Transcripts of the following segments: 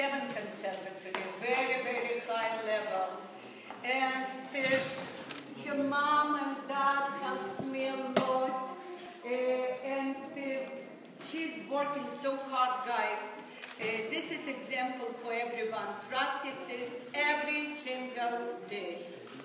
7 conservatory, very, very high level. And her mom and dad helps me a lot. And she's working so hard, guys. This is example for everyone. Practices every single day.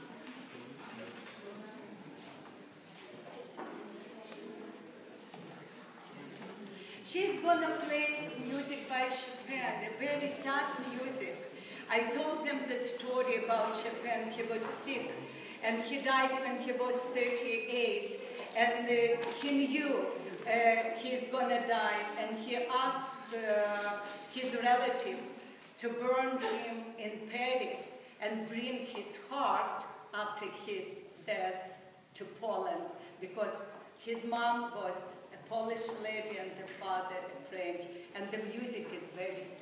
She's gonna play music by Chopin, a very sad music. I told them the story about Chopin. He was sick, and he died when he was 38. And he knew he's gonna die, and he asked his relatives to burn him in Paris and bring his heart after his death to Poland, because his mom was a Polish lady and the father a French, and the music is very sad.